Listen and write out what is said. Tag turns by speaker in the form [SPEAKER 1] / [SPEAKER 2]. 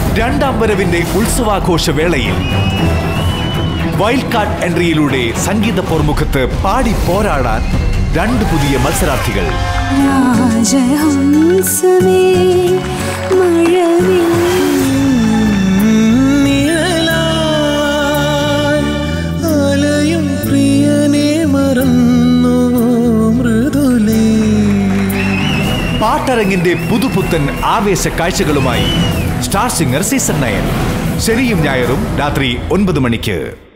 [SPEAKER 1] രണ്ടാം വരവിന്റെ ഉത്സവാഘോഷ വേളയിൽ wild card എൻട്രിയിലൂടെ സംഗീത പോർമുഖത്ത് പാടി പോരാടാൻ രണ്ട് പുതിയ മത്സരാർത്ഥികൾ. പാട്ടരങ്ങിന്റെ പുതുപുത്തൻ ആവേശ കാഴ്ചകളുമായി സ്റ്റാർ സിംഗർ സീസൺ 9 ശനിയും ഞായറും രാത്രി 9 മണിക്ക്.